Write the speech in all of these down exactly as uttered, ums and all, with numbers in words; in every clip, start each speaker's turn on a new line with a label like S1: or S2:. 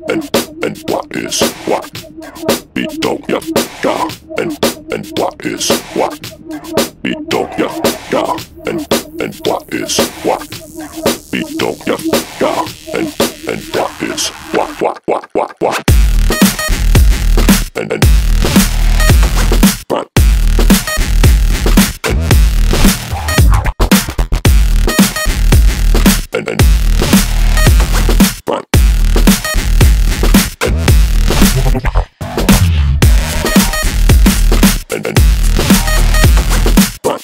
S1: and and what is what? Beat don't ya ga and and what is what? Beat don't ya ga and and what is what? Beat don't ya ga and and what is what what what what what? And and what? And and what? And and what?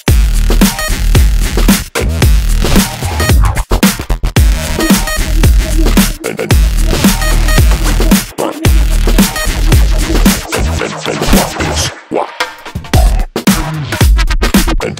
S1: And and what? And and and what is what? And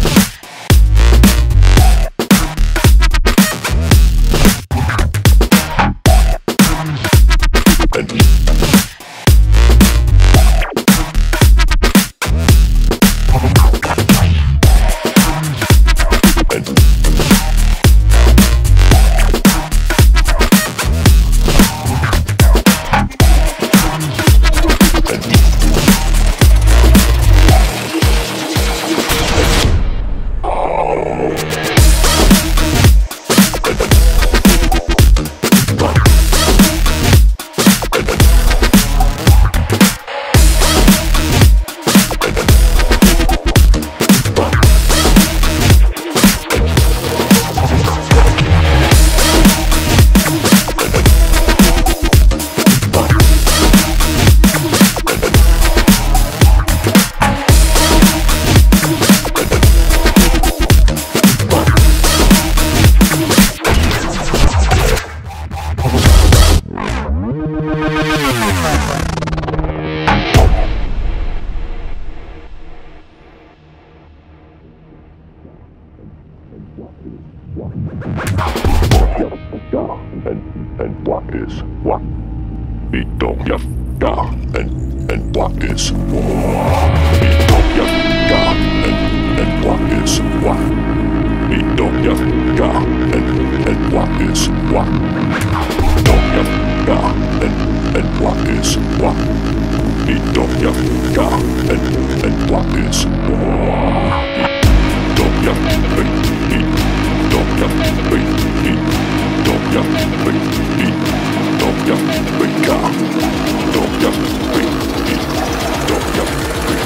S1: and and what is what? Beat don't ya ga and and what is what? Beat don't ya ga and and what is what? Beat don't ya ga and and what is what? Don't ya ga and and what is what? Beat don't ya ga and and what is what? Don't ya beat beat don't ya beat beat don't ya beat beat don't ya beat ga don't ya beat beat don't ya beat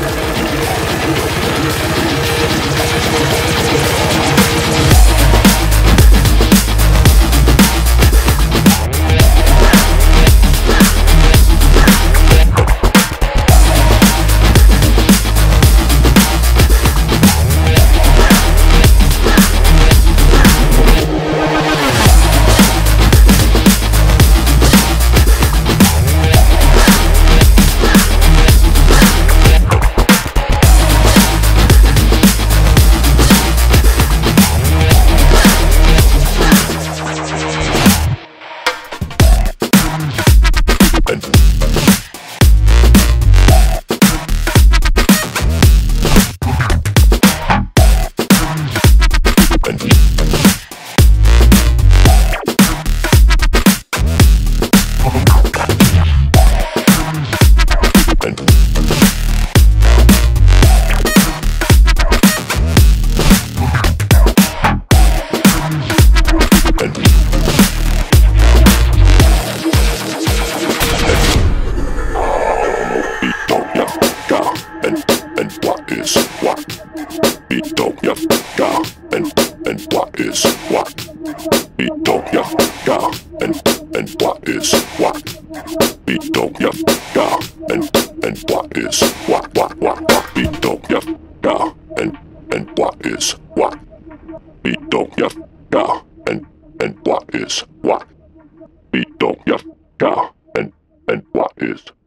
S1: Beat don't ya ga and and what is what? Beat don't ya ga and and what is what? Beat don't ya ga and and what is what what what what? Beat don't ya ga and and what is what? Beat don't ya ga and and what is what? Beat don't ya ga and and what is